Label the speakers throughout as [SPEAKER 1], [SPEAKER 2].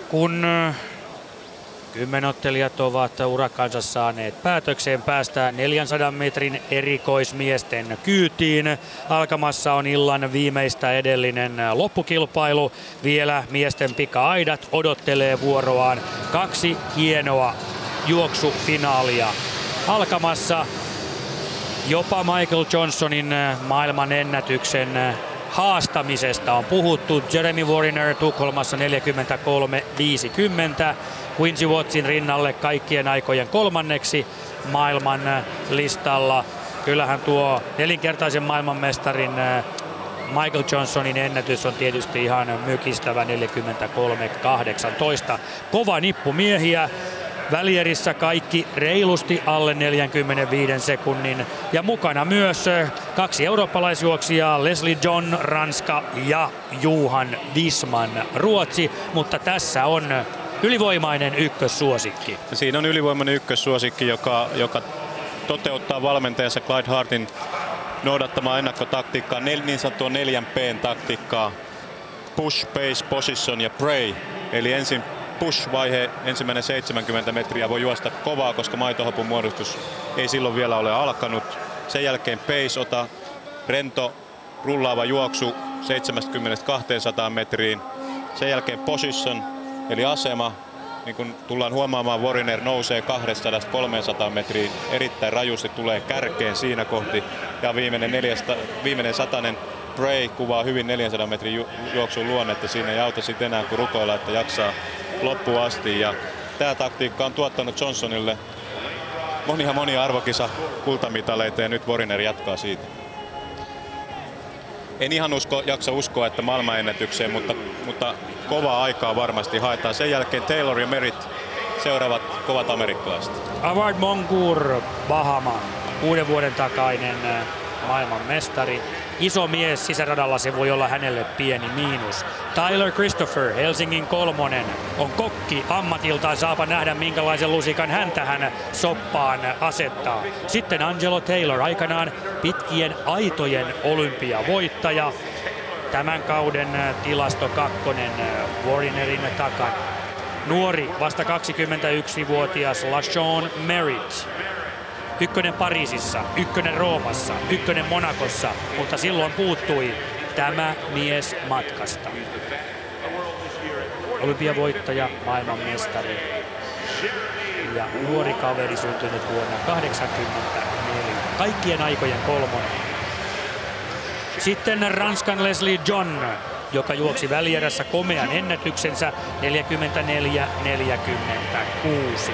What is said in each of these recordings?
[SPEAKER 1] Kun kymmenottelijat ovat urakansa saaneet päätökseen, päästään 400 metrin erikoismiesten kyytiin. Alkamassa on illan viimeistä edellinen loppukilpailu. Vielä miesten pika-aidat odottelee vuoroaan. 2 hienoa juoksufinaalia alkamassa. Jopa Michael Johnsonin maailman ennätyksen haastamisesta on puhuttu. Jeremy Wariner Tukholmassa 43.50. Quincy Wattsin rinnalle kaikkien aikojen 3. maailman listalla. Kyllähän tuo 4-kertaisen maailmanmestarin Michael Johnsonin ennätys on tietysti ihan mykistävä 43.18. Kova nippu miehiä. Välierissä kaikki reilusti alle 45 sekunnin ja mukana myös 2 eurooppalaisjuoksijaa, Leslie John Ranska ja Johan Wisman Ruotsi, mutta tässä on ylivoimainen ykkössuosikki.
[SPEAKER 2] Siinä on ylivoimainen ykkössuosikki, joka toteuttaa valmentajansa Clyde Hartin noudattamaa ennakkotaktiikkaa, niin sanottua 4P:n taktiikkaa, push, pace, position ja pray, eli ensin push-vaihe, ensimmäinen 70 metriä voi juosta kovaa, koska maitohapun muodostus ei silloin vielä ole alkanut. Sen jälkeen pace, ota rento, rullaava juoksu 70-200 metriin. Sen jälkeen position, eli asema. Niin kuin tullaan huomaamaan, Wariner nousee 200-300 metriin. Erittäin rajusti tulee kärkeen siinä kohti. Ja viimeinen satanen Bray kuvaa hyvin 400 metrin juoksun luonnetta. Siinä ei auta sitten enää kuin rukoilla, että jaksaa loppuun asti. Ja tämä taktiikka on tuottanut Johnsonille monia arvokisa kultamitaleita ja nyt Wariner jatkaa siitä. En ihan jaksa uskoa, että maailmanennätykseen, mutta kovaa aikaa varmasti haetaan. Sen jälkeen Taylor ja Merritt seuraavat kovat amerikkalaiset.
[SPEAKER 1] Award Moncourt, Bahama, 6 vuoden takainen maailmanmestari. Iso mies sisäradalla, se voi olla hänelle pieni miinus. Tyler Christopher, Helsingin 3, on kokki ammatiltaan. Saapa nähdä, minkälaisen lusikan hän tähän soppaan asettaa. Sitten Angelo Taylor, aikanaan pitkien aitojen olympiavoittaja. Tämän kauden tilasto 2 Warinerin takana. Nuori, vasta 21-vuotias LaShawn Merritt. 1 Pariisissa, 1 Roomassa, 1 Monakossa, mutta silloin puuttui tämä mies matkasta. Olympiavoittaja, maailmanmestari ja nuori kaveri syntynyt vuonna 1984. Kaikkien aikojen 3. Sitten Ranskan Leslie John, joka juoksi välierässä komean ennätyksensä 44.46.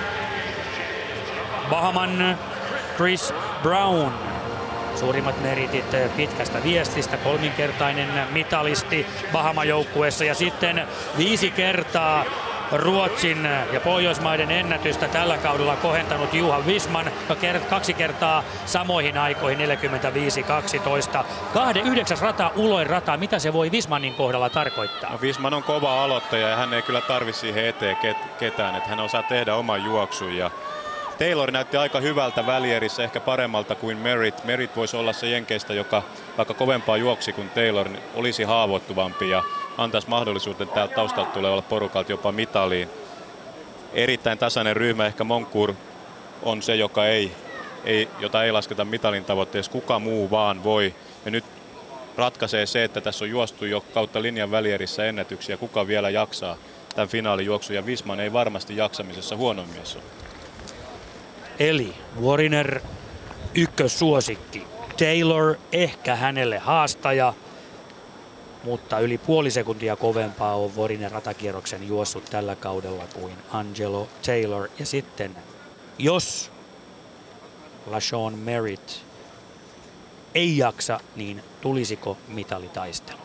[SPEAKER 1] Bahaman Chris Brown, suurimmat meritit pitkästä viestistä, 3-kertainen mitalisti Bahama-joukkueessa ja sitten 5 kertaa Ruotsin ja Pohjoismaiden ennätystä tällä kaudella kohentanut Johan Wisman, 2 kertaa samoihin aikoihin 45.12. 9. rata, uloin rata, mitä se voi Wismanin kohdalla tarkoittaa?
[SPEAKER 2] No, Wisman on kova aloittaja ja hän ei kyllä tarvitse siihen eteen ketään, että hän osaa tehdä oman juoksun. Ja Taylor näytti aika hyvältä välierissä, ehkä paremmalta kuin Merritt. Merritt voisi olla se jenkeistä, joka vaikka kovempaa juoksi kuin Taylor, niin olisi haavoittuvampi ja antaisi mahdollisuuden täältä taustalta tulee olla porukalta jopa mitaliin. Erittäin tasainen ryhmä, ehkä Moncourt on se, jota ei lasketa mitalin tavoitteessa. Kuka muu vaan voi. Ja nyt ratkaisee se, että tässä on juostu jo kautta linjan välierissä ennätyksiä. Kuka vielä jaksaa tämän finaalijuoksun ja Wisman ei varmasti jaksamisessa huono mies ole.
[SPEAKER 1] Eli Wariner ykkössuosikki. Taylor ehkä hänelle haastaja, mutta yli puoli sekuntia kovempaa on Wariner ratakierroksen juossut tällä kaudella kuin Angelo Taylor. Ja sitten, jos LaShawn Merritt ei jaksa, niin tulisiko mitalitaistelu?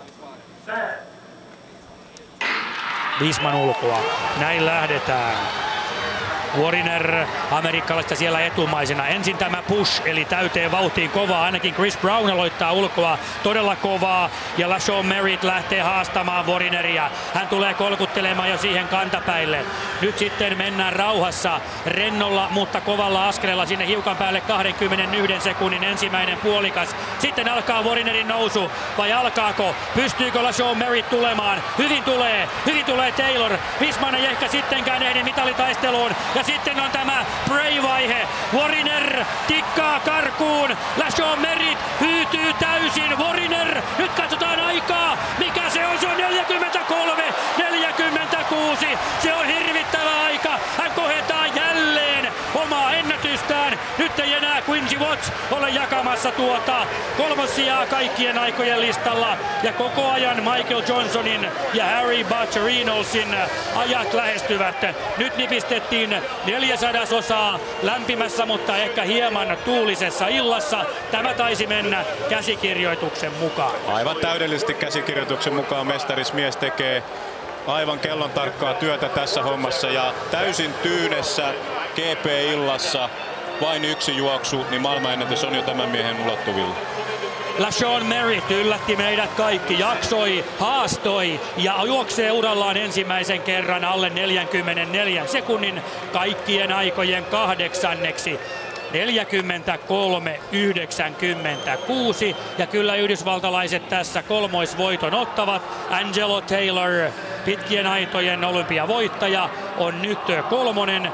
[SPEAKER 1] Wisman ulkoa. Näin lähdetään. Wariner amerikkalaista siellä etumaisena. Ensin tämä push, eli täyteen vauhtiin kovaa. Ainakin Chris Brown aloittaa ulkoa todella kovaa. Ja LaShawn Merritt lähtee haastamaan Warineria. Hän tulee kolkuttelemaan jo siihen kantapäille. Nyt sitten mennään rauhassa, rennolla, mutta kovalla askeleella sinne hiukan päälle 21 sekunnin ensimmäinen puolikas. Sitten alkaa Warinerin nousu, vai alkaako? Pystyykö LaShawn Merritt tulemaan? Hyvin tulee Taylor. Wisman ei ehkä sittenkään ehdi mitalitaisteluun. Ja sitten on tämä spray-vaihe. Wariner tikkaa karkuun. LaShawn Merritt hyytyy täysin. Wariner, nyt katsotaan aikaa. Mikä se on? Se on 43-46. Se on hirvittävä aika. Hän kohentaa jälleen omaa ennätystään. Nyt ei enää Quincy Watts ole jakamassa tuota kolmossijaa kaikkien aikojen listalla. Ja koko ajan Michael Johnsonin ja Harry Butch Reynoldsin ajat lähestyvät. Nyt nipistettiin 400 lämpimässä, mutta ehkä hieman tuulisessa illassa. Tämä taisi mennä käsikirjoituksen mukaan.
[SPEAKER 2] Aivan täydellisesti käsikirjoituksen mukaan mestarismies tekee aivan kellon tarkkaa työtä tässä hommassa ja täysin tyynessä GP-illassa vain yksi juoksu, niin maailmanennätys on jo tämän miehen ulottuvilla.
[SPEAKER 1] LaShawn Merritt yllätti meidät kaikki, jaksoi, haastoi ja juoksee urallaan ensimmäisen kerran alle 44 sekunnin kaikkien aikojen 8. 43-96 ja kyllä yhdysvaltalaiset tässä kolmoisvoiton ottavat. Angelo Taylor, pitkien aitojen olympiavoittaja, on nyt kolmonen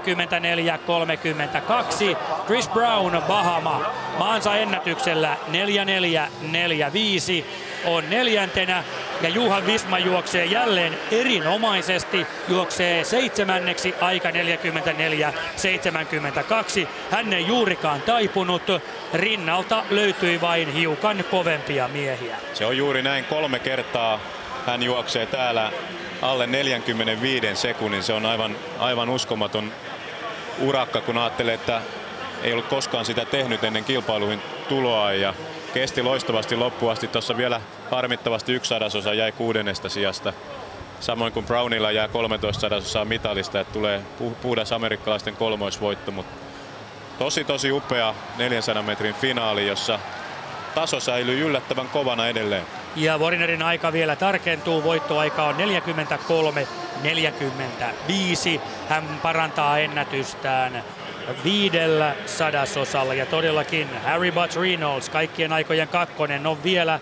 [SPEAKER 1] 44-32. Chris Brown, Bahama, maansa ennätyksellä 44-45 on neljäntenä ja Johan Wisman juoksee jälleen erinomaisesti, juoksee 7. aika 44-72. Hän ei juurikaan taipunut, rinnalta löytyi vain hiukan kovempia miehiä.
[SPEAKER 2] Se on juuri näin, 3 kertaa hän juoksee täällä alle 45 sekunnin. Se on aivan uskomaton urakka, kun ajattelee, että ei ollut koskaan sitä tehnyt ennen kilpailuihin tuloa ja kesti loistavasti loppuun asti. Tuossa vielä harmittavasti 1/100 jäi 6. sijasta. Samoin kuin Brownilla jää 13/100 mitalista, että tulee puhdas amerikkalaisten kolmoisvoitto, mutta tosi upea 400 metrin finaali, jossa taso säilyy yllättävän kovana edelleen.
[SPEAKER 1] Ja Warinerin aika vielä tarkentuu, voittoaika on 43-45. Hän parantaa ennätystään 500 ja todellakin Harry Butch Reynolds, kaikkien aikojen kakkonen, on vielä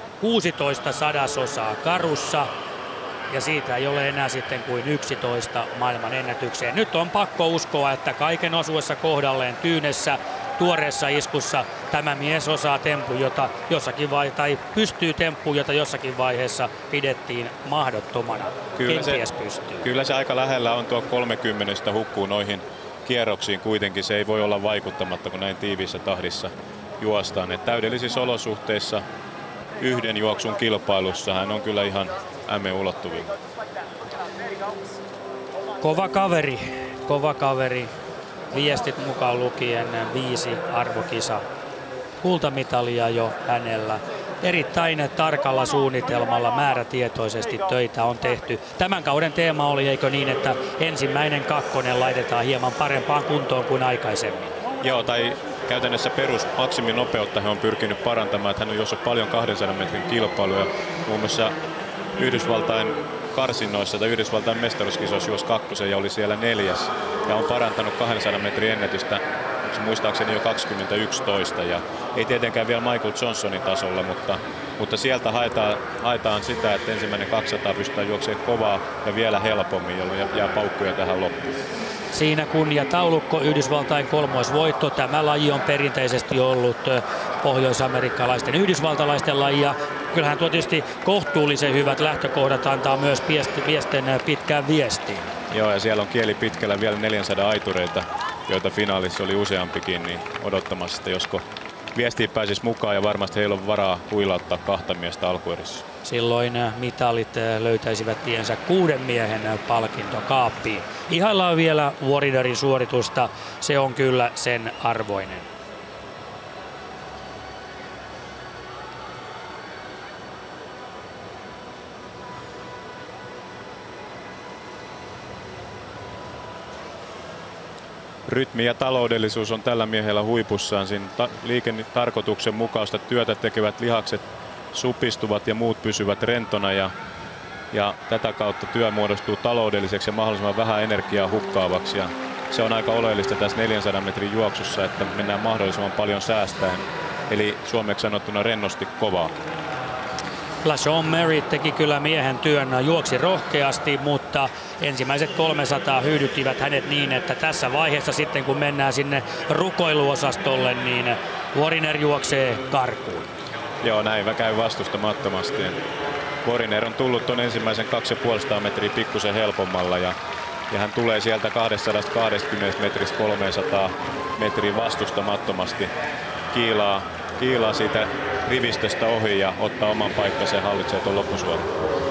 [SPEAKER 1] 16 karussa. Ja siitä ei ole enää sitten kuin 11 maailman ennätykseen. Nyt on pakko uskoa, että kaiken osuessa kohdalleen tyynessä, tuoreessa iskussa tämä mies osaa tempun, jota jossakin tai pystyy temppuun, jota jossakin vaiheessa pidettiin mahdottomana.
[SPEAKER 2] Kyllä se aika lähellä on tuo 30 hukkuu noihin kierroksiin kuitenkin. Se ei voi olla vaikuttamatta, kun näin tiiviissä tahdissa juostaan. Et täydellisissä olosuhteissa yhden juoksun kilpailussa hän on kyllä ihan ulottuvilla.
[SPEAKER 1] Kova kaveri. Viestit mukaan lukien 5 arvokisa kultamitalia jo hänellä. Erittäin tarkalla suunnitelmalla, määrätietoisesti töitä on tehty. Tämän kauden teema oli, eikö niin, että ensimmäinen kakkonen laitetaan hieman parempaan kuntoon kuin aikaisemmin.
[SPEAKER 2] Joo, tai käytännössä perusmaksiminopeutta he on pyrkinyt parantamaan. Hän on juossut paljon 200 metrin kilpailuja. Muun muassa Yhdysvaltain karsinnoissa tai Yhdysvaltain mestaruuskisoissa juosi 2. ja oli siellä 4. Ja on parantanut 200 metrin ennätystä, muistaakseni jo 2011. Ja ei tietenkään vielä Michael Johnsonin tasolla, mutta sieltä haetaan sitä, että ensimmäinen 200 pystytään juoksemaan kovaa ja vielä helpommin, jolloin jää paukkuja tähän loppuun.
[SPEAKER 1] Siinä kunniataulukko, Yhdysvaltain kolmoisvoitto. Tämä laji on perinteisesti ollut pohjoisamerikkalaisten yhdysvaltalaisten laji. Ja kyllähän tuo tietysti kohtuullisen hyvät lähtökohdat antaa myös miesten pitkään viestiin.
[SPEAKER 2] Joo, ja siellä on kieli pitkällä vielä 400 aitureita, joita finaalissa oli useampikin, niin odottamassa, että josko viestiin pääsisi mukaan, ja varmasti heillä on varaa huilauttaa 2 miestä alkuerissä.
[SPEAKER 1] Silloin mitalit löytäisivät tiensä 6 miehen palkintokaappiin. Ihaillaan vielä Warinerin suoritusta, se on kyllä sen arvoinen.
[SPEAKER 2] rytmi ja taloudellisuus on tällä miehellä huipussaan. Siinä liikennetarkoituksen mukaista työtä tekevät lihakset supistuvat ja muut pysyvät rentona ja tätä kautta työ muodostuu taloudelliseksi ja mahdollisimman vähän energiaa hukkaavaksi. Ja se on aika oleellista tässä 400 metrin juoksussa, että mennään mahdollisimman paljon säästäen. Eli suomeksi sanottuna rennosti kovaa.
[SPEAKER 1] LaShawn Merritt teki kyllä miehen työn, juoksi rohkeasti, mutta ensimmäiset 300 hyydyttivät hänet niin, että tässä vaiheessa sitten kun mennään sinne rukoiluosastolle, niin Wariner juoksee karkuun.
[SPEAKER 2] Joo, näin käy vastustamattomasti. Wariner on tullut tuon ensimmäisen 250 metriä pikkusen helpommalla ja hän tulee sieltä 220 metristä 300 metriä vastustamattomasti. Kiilaa siitä rivistöstä ohi ja ottaa oman paikkansa ja hallitsee tuon loppusuoran.